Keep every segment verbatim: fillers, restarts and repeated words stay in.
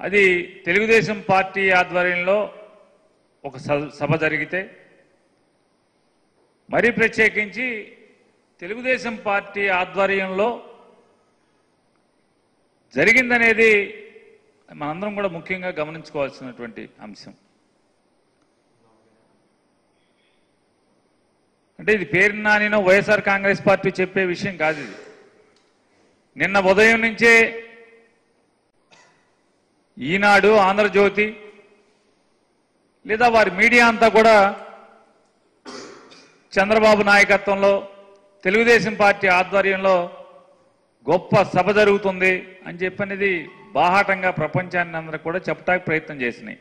అది తెలుగుదేశం పార్టీ ఆధ్వర్యంలో ఒక సభ జరిగితే మరి ప్రత్యేకించి తెలుగుదేశం పార్టీ ఆధ్వర్యంలో జరిగిందనేది మనందరం కూడా ముఖ్యంగా గమనించుకోవాల్సినటువంటి అంశం. అంటే ఇది పేరు నానినో వైఎస్ఆర్ కాంగ్రెస్ పార్టీ చెప్పే విషయం కాదు. ఇది నిన్న ఉదయం నుంచే ఈనాడు, ఆంధ్రజ్యోతి లేదా వారి మీడియా అంతా కూడా చంద్రబాబు నాయకత్వంలో తెలుగుదేశం పార్టీ ఆధ్వర్యంలో గొప్ప సభ జరుగుతుంది అని చెప్పనేది బాహాటంగా ప్రపంచాన్ని అందరూ కూడా చెప్పడానికి ప్రయత్నం చేసినాయి.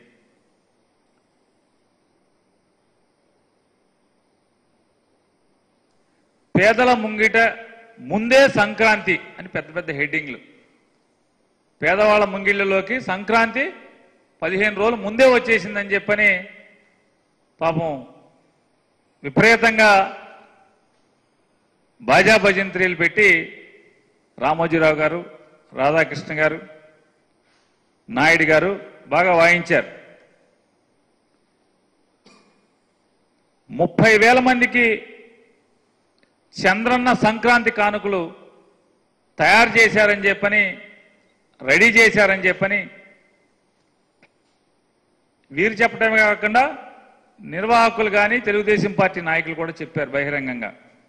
పేదల ముంగిట ముందే సంక్రాంతి అని పెద్ద పెద్ద హెడ్డింగ్లు. పేదవాళ్ళ ముంగిళ్ళలోకి సంక్రాంతి పదిహేను రోజులు ముందే వచ్చేసిందని చెప్పని పాపం విపరీతంగా బాజా భజంత్రీలు పెట్టి రామోజీరావు గారు, రాధాకృష్ణ గారు, నాయుడు గారు బాగా వాయించారు. ముప్పై వేల మందికి చంద్రన్న సంక్రాంతి కానుకలు తయారు చేశారని చెప్పని, రెడీ చేశారని చెప్పని వీరు చెప్పడమే కాకుండా నిర్వాహకులు కానీ తెలుగుదేశం పార్టీ నాయకులు కూడా చెప్పారు బహిరంగంగా.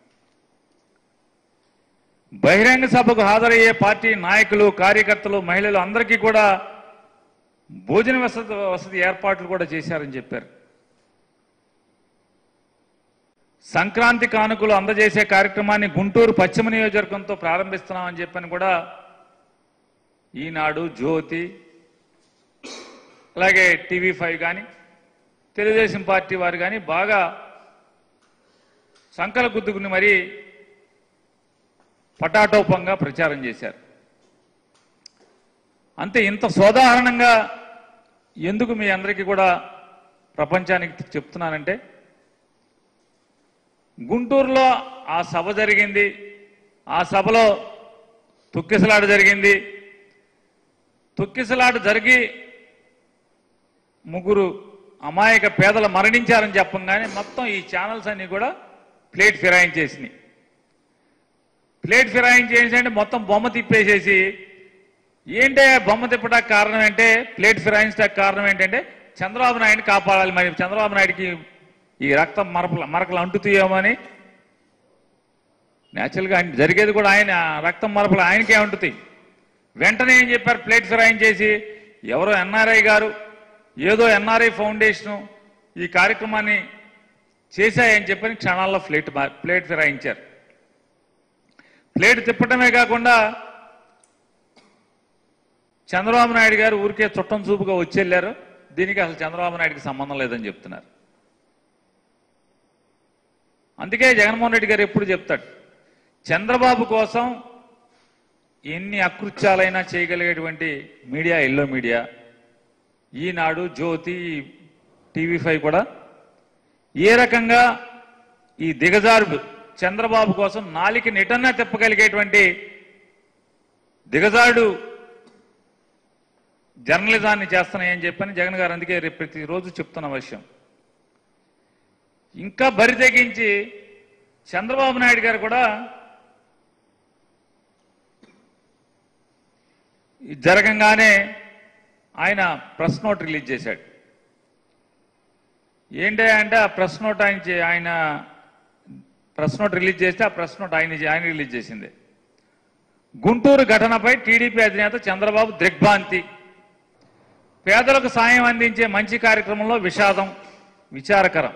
బహిరంగ సభకు హాజరయ్యే పార్టీ నాయకులు, కార్యకర్తలు, మహిళలు అందరికీ కూడా భోజన వసతి వసతి ఏర్పాట్లు కూడా చేశారని చెప్పారు. సంక్రాంతి కానుకలు అందజేసే కార్యక్రమాన్ని గుంటూరు పశ్చిమ నియోజకవర్గంతో ప్రారంభిస్తున్నామని చెప్పని కూడా ఈనాడు, జ్యోతి, అలాగే టీవీ ఫైవ్ కానీ తెలుగుదేశం పార్టీ వారు కానీ బాగా సంకల గుద్దుకుని మరీ పటాటోపంగా ప్రచారం చేశారు. అంతే. ఇంత సోదాహరణంగా ఎందుకు మీ అందరికీ కూడా ప్రపంచానికి చెప్తున్నానంటే, గుంటూరులో ఆ సభ జరిగింది, ఆ సభలో తొక్కిసలాట జరిగింది. తొక్కిసలాట జరిగి ముగ్గురు అమాయక పేదలు మరణించారని చెప్పంగానే మొత్తం ఈ ఛానల్స్ అన్ని కూడా ప్లేట్ ఫిరాయించేసినాయి. ప్లేట్ ఫిరాయించేసి మొత్తం బొమ్మ తిప్పేసేసి, ఏంటే బొమ్మ తిప్పడానికి కారణం అంటే, ప్లేట్ ఫిరాయించడానికి కారణం ఏంటంటే చంద్రబాబు నాయుడిని కాపాడాలి, మరి చంద్రబాబు నాయుడికి ఈ రక్తం మరపల మరకలు అంటుతాయేమని. న్యాచురల్గా జరిగేది కూడా ఆయన రక్తం మరపలు ఆయనకే అంటుతాయి. వెంటనే ఏం చెప్పారు, ప్లేట్ ఫిరాయించేసి ఎవరో ఎన్ఆర్ఐ గారు, ఏదో ఎన్ఆర్ఐ ఫౌండేషను ఈ కార్యక్రమాన్ని చేశాయని చెప్పని క్షణాల్లో ప్లేట్ ప్లేట్ ఫిరాయించారు. ప్లేట్ తిప్పటమే కాకుండా చంద్రబాబు నాయుడు గారు ఊరికే చుట్టం చూపుగా వచ్చేళ్ళారు, దీనికి అసలు చంద్రబాబు నాయుడికి సంబంధం లేదని చెప్తున్నారు. అందుకే జగన్మోహన్ రెడ్డి గారు ఎప్పుడు చెప్తాడు, చంద్రబాబు కోసం ఎన్ని అకృత్యాలైనా చేయగలిగేటువంటి media yellow media, Eenadu, Jyothi, TV five కూడా ఏ రకంగా ఈ దిగజారుడు చంద్రబాబు కోసం నాలికి నిటన్నా తిప్పగలిగేటువంటి దిగజారుడు జర్నలిజాన్ని చేస్తున్నాయని చెప్పని జగన్ గారు అందుకే రేపు ప్రతిరోజు చెప్తున్న విషయం. ఇంకా బరి తెగించి చంద్రబాబు నాయుడు గారు కూడా జరగంగానే ఆయన ప్రెస్ నోట్ రిలీజ్ చేశాడు. ఏంటి అంటే ఆ ప్రెస్ నోట్ ఆయన ఆయన ప్రెస్ నోట్ రిలీజ్ చేస్తే ఆ ప్రెస్ నోట్ ఆయన ఆయన రిలీజ్ చేసింది. గుంటూరు ఘటనపై టీడీపీ అధినేత చంద్రబాబు దిగ్భ్రాంతి, పేదలకు సాయం అందించే మంచి కార్యక్రమంలో విషాదం, విచారకరం.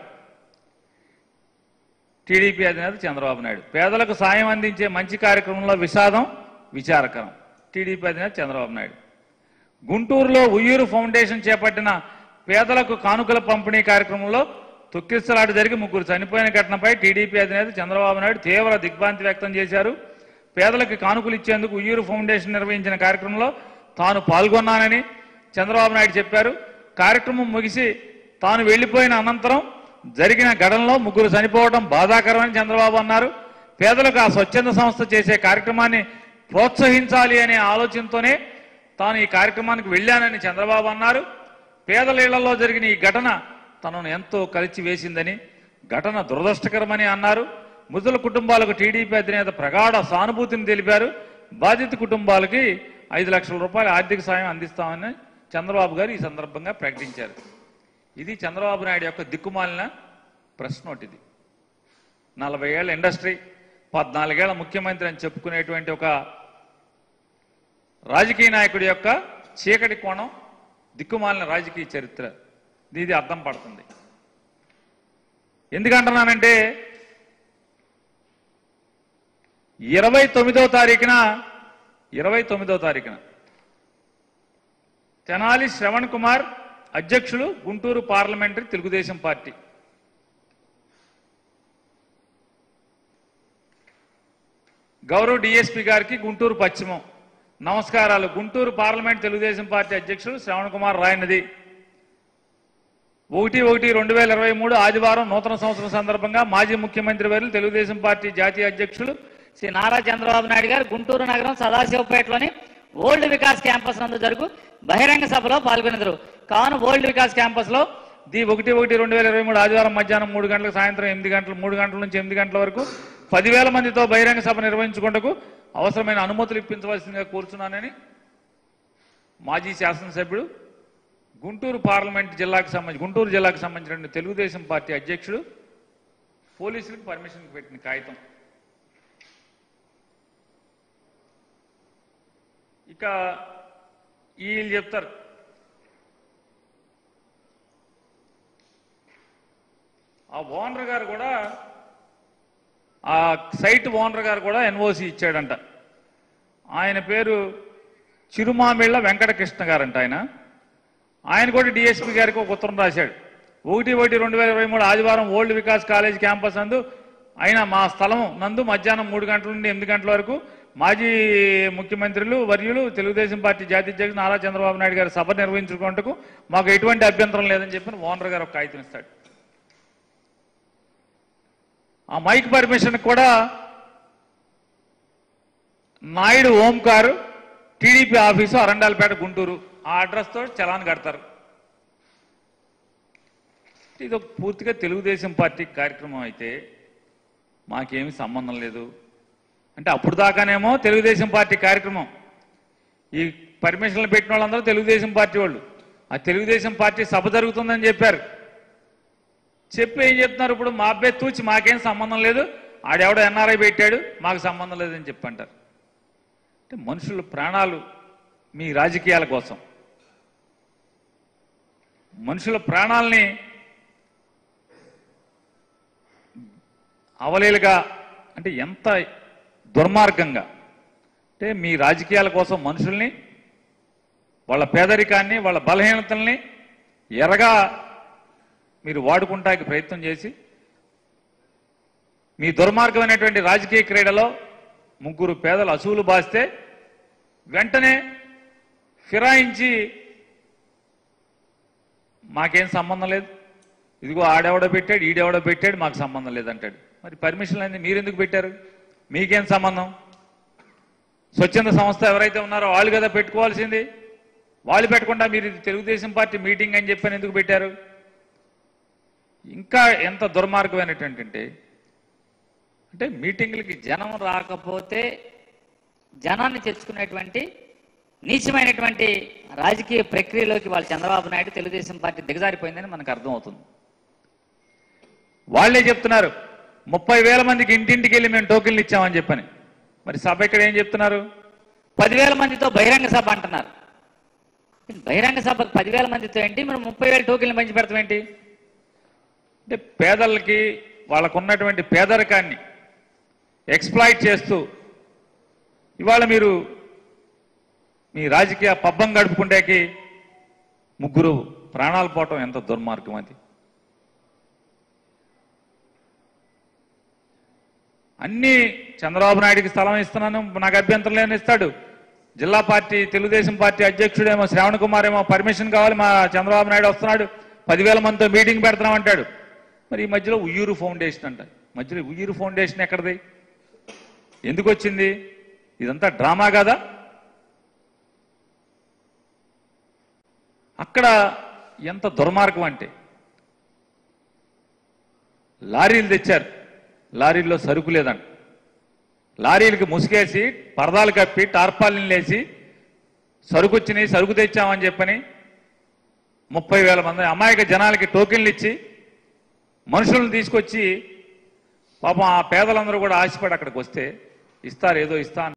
టీడీపీ అధినేత చంద్రబాబు నాయుడు, పేదలకు సాయం అందించే మంచి కార్యక్రమంలో విషాదం, విచారకరం. టీడీపీ అధినేత చంద్రబాబు నాయుడు. గుంటూరులో ఉయ్యూరు ఫౌండేషన్ చేపట్టిన పేదలకు కానుకల పంపిణీ కార్యక్రమంలో తొక్కిసలాట జరిగి ముగ్గురు చనిపోయిన ఘటనపై టీడీపీ అధినేత చంద్రబాబు నాయుడు తీవ్ర దిగ్భ్రాంతి వ్యక్తం చేశారు. పేదలకు కానుకలు ఇచ్చేందుకు ఉయ్యూరు ఫౌండేషన్ నిర్వహించిన కార్యక్రమంలో తాను పాల్గొన్నానని చంద్రబాబు నాయుడు చెప్పారు. కార్యక్రమం ముగిసి తాను వెళ్లిపోయిన అనంతరం జరిగిన ఘటనలో ముగ్గురు చనిపోవడం బాధాకరమని చంద్రబాబు అన్నారు. పేదలకు ఆ స్వచ్ఛంద సంస్థ చేసే కార్యక్రమాన్ని ప్రోత్సహించాలి అనే ఆలోచనతోనే తాను ఈ కార్యక్రమానికి వెళ్ళానని చంద్రబాబు అన్నారు. పేదల ఇళ్లలో జరిగిన ఈ ఘటన తనను ఎంతో కలిచి వేసిందని, ఘటన దురదృష్టకరమని అన్నారు. మృతుల కుటుంబాలకు టీడీపీ అధినేత ప్రగాఢ సానుభూతిని తెలిపారు. బాధిత కుటుంబాలకి ఐదు లక్షల రూపాయల ఆర్థిక సాయం అందిస్తామని చంద్రబాబు గారు ఈ సందర్భంగా ప్రకటించారు. ఇది చంద్రబాబు నాయుడు యొక్క దిక్కుమాలిన ప్రశ్న ఒకటిది. నలభై ఏళ్ళ ఇండస్ట్రీ, పద్నాలుగేళ్ల ముఖ్యమంత్రి అని చెప్పుకునేటువంటి ఒక రాజకీయ నాయకుడి యొక్క చీకటి కోణం, దిక్కుమాలిన రాజకీయ చరిత్ర ఇది అర్థం పడుతుంది. ఎందుకంటున్నానంటే ఇరవై తొమ్మిదవ తారీఖున ఇరవై తొమ్మిదవ తారీఖున తెనాలి శ్రవణ్ కుమార్ అధ్యక్షులు గుంటూరు పార్లమెంటరీ తెలుగుదేశం పార్టీ గౌరవ డిఎస్పీ గారికి గుంటూరు పశ్చిమం నమస్కారాలు. గుంటూరు పార్లమెంట్ తెలుగుదేశం పార్టీ అధ్యక్షులు శ్రవణ్ కుమార్ రాయనది ఒకటి ఒకటి రెండు వేల ఇరవై మూడు ఆదివారం నూతన సంవత్సరం సందర్భంగా మాజీ ముఖ్యమంత్రి వర్యులు తెలుగుదేశం పార్టీ జాతీయ అధ్యక్షులు శ్రీ నారా చంద్రబాబు నాయుడు గారు గుంటూరు నగరం సదాశివపేటలోని ఓల్డ్ వికాస్ క్యాంపస్ నందు జరుగు బహిరంగ సభలో పాల్గొన్నారు. కావున ఓల్డ్ వికాస్ క్యాంపస్ లో ది ఒకటి ఒకటి రెండు వేల ఇరవై మూడు ఆదివారం మధ్యాహ్నం మూడు గంటలకు సాయంత్రం ఎనిమిది గంటలు మూడు గంటల నుంచి ఎనిమిది గంటల వరకు పదివేల మందితో బహిరంగ సభ నిర్వహించుకుంటకు అవసరమైన అనుమతులు ఇప్పించవలసిందిగా కోరుచున్నానని మాజీ శాసనసభ్యుడు గుంటూరు పార్లమెంట్ జిల్లాకు సంబంధించి గుంటూరు జిల్లాకు సంబంధించిన తెలుగుదేశం పార్టీ అధ్యక్షుడు పోలీసులకు పర్మిషన్ పెట్టిన కాగితం. ఇక వీళ్ళు చెప్తారు ఆ ఓనర్ గారు కూడా ఆ సైట్ ఓనర్ గారు కూడా ఎన్ఓసి ఇచ్చాడంట. ఆయన పేరు చిరుమామిళ్ళ వెంకటకృష్ణ గారంట. ఆయన ఆయన కూడా డిఎస్పీ గారికి ఒక ఉత్తరం రాశాడు. ఒకటి ఒకటి రెండు వేల ఇరవై మూడు ఆదివారం ఓల్డ్ వికాస్ కాలేజ్ క్యాంపస్ నందు అయినా మా స్థలం నందు మధ్యాహ్నం మూడు గంటల నుండి ఎనిమిది గంటల వరకు మాజీ ముఖ్యమంత్రులు వర్యులు తెలుగుదేశం పార్టీ జాతీయ అధ్యక్షుడు నారా చంద్రబాబు నాయుడు గారు సభ నిర్వహించుకుంటకు మాకు ఎటువంటి అభ్యంతరం లేదని చెప్పి ఓనర్ గారు ఒక కాగితం ఇస్తాడు. ఆ మైక్ పర్మిషన్ కూడా నాయుడు ఓంకార్ టీడీపీ ఆఫీసు అరండాలపేట గుంటూరు ఆ అడ్రస్ తో చలాన్ కడతారు. ఇది ఒక పూర్తిగా తెలుగుదేశం పార్టీ కార్యక్రమం అయితే మాకేమీ సంబంధం లేదు అంటే అప్పుడు దాకానేమో తెలుగుదేశం పార్టీ కార్యక్రమం, ఈ పర్మిషన్లు పెట్టిన వాళ్ళందరూ తెలుగుదేశం పార్టీ వాళ్ళు. ఆ తెలుగుదేశం పార్టీ సభ జరుగుతుందని చెప్పారు. చెప్పి ఏం చెప్తున్నారు ఇప్పుడు మా అబ్బాయి తూచి మాకేం సంబంధం లేదు, ఆడెవడో ఎన్ఆర్ఐ పెట్టాడు మాకు సంబంధం లేదని చెప్పి అంటారు. అంటే మనుషుల ప్రాణాలు మీ రాజకీయాల కోసం, మనుషుల ప్రాణాలని అవలేలుగా అంటే ఎంత దుర్మార్గంగా అంటే మీ రాజకీయాల కోసం మనుషుల్ని వాళ్ళ పేదరికాన్ని వాళ్ళ బలహీనతల్ని ఎరగా మీరు వాడుకుంటానికి ప్రయత్నం చేసి మీ దుర్మార్గమైనటువంటి రాజకీయ క్రీడలో ముగ్గురు పేదలు అసూలు బాస్తే వెంటనే ఫిరాయించి మాకేం సంబంధం లేదు, ఇదిగో ఆడెవడో పెట్టాడు ఈడెవడో పెట్టాడు మాకు సంబంధం లేదంటాడు. మరి పర్మిషన్లు అన్నీ మీరెందుకు పెట్టారు? మీకేం సంబంధం? స్వచ్ఛంద సంస్థ ఎవరైతే ఉన్నారో వాళ్ళు కదా పెట్టుకోవాల్సింది. వాళ్ళు పెట్టకుండా మీరు తెలుగుదేశం పార్టీ మీటింగ్ అని చెప్పని ఎందుకు పెట్టారు? ఇంకా ఎంత దుర్మార్గమైనటువంటి అంటే అంటే మీటింగ్లకి జనం రాకపోతే జనాన్ని తెచ్చుకునేటువంటి నీచమైనటువంటి రాజకీయ ప్రక్రియలోకి వాళ్ళు చంద్రబాబు నాయుడు తెలుగుదేశం పార్టీ దిగజారిపోయిందని మనకు అర్థమవుతుంది. వాళ్లే చెప్తున్నారు ముప్పై వేల మందికి ఇంటింటికి వెళ్ళి మేము టోకెన్లు ఇచ్చామని చెప్పని. మరి సభ ఇక్కడ ఏం చెప్తున్నారు? పదివేల మందితో బహిరంగ సభ అంటున్నారు. బహిరంగ సభకు పదివేల మందితో ఏంటి, మనం ముప్పై వేల టోకెన్లు పంచి పెడతాం ఏంటి? అంటే పేదలకి వాళ్ళకున్నటువంటి పేదరికాన్ని ఎక్స్ప్లాయిట్ చేస్తూ ఇవాళ మీరు మీ రాజకీయ పబ్బం గడుపుకుంటేకి ముగ్గురు ప్రాణాలు పోవటం ఎంత దుర్మార్గం అది. అన్ని చంద్రబాబు నాయుడికి స్థలం ఇస్తున్నాను నాకు అభ్యంతరం లేని ఇస్తాడు. జిల్లా పార్టీ తెలుగుదేశం పార్టీ అధ్యక్షుడేమో శ్రావణ్ కుమార్ ఏమో పర్మిషన్ కావాలి మా చంద్రబాబు నాయుడు వస్తున్నాడు పదివేల మందితో మీటింగ్ పెడతాం అంటాడు. మరి ఈ మధ్యలో ఉయ్యూరు ఫౌండేషన్ అంట. మధ్యలో ఉయ్యూరు ఫౌండేషన్ ఎక్కడిది, ఎందుకు వచ్చింది? ఇదంతా డ్రామా కదా? అక్కడ ఎంత దుర్మార్గం అంటే లారీలు తెచ్చారు, లారీల్లో సరుకు లేదంట, లారీలకు ముసుగేసి పరదాలు కప్పి టార్పాలిన్ లేసి సరుకు వచ్చినాయి సరుకు తెచ్చామని చెప్పని ముప్పై వేల మంది అమాయక జనాలకి టోకెన్లు ఇచ్చి మనుషులను తీసుకొచ్చి పాపం ఆ పేదలందరూ కూడా ఆశపడి అక్కడికి వస్తే ఇస్తారు, ఏదో ఇస్తా